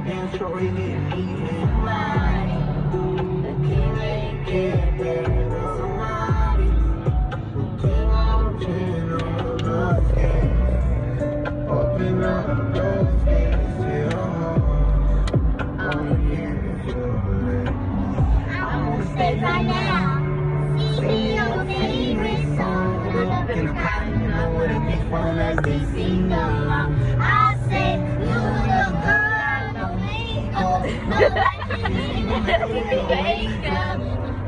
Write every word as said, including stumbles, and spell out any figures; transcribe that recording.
And shorty didn't need me. Somebody, the king ain't get there. Somebody, who came on chin on the scale. Open up those gates to your heart. Only here if you're ready. I'm on stage right now. C C your favorite song. I love In the cotton, you know what it is from that D C along. I say, you look good, no makeup. No like you need makeup.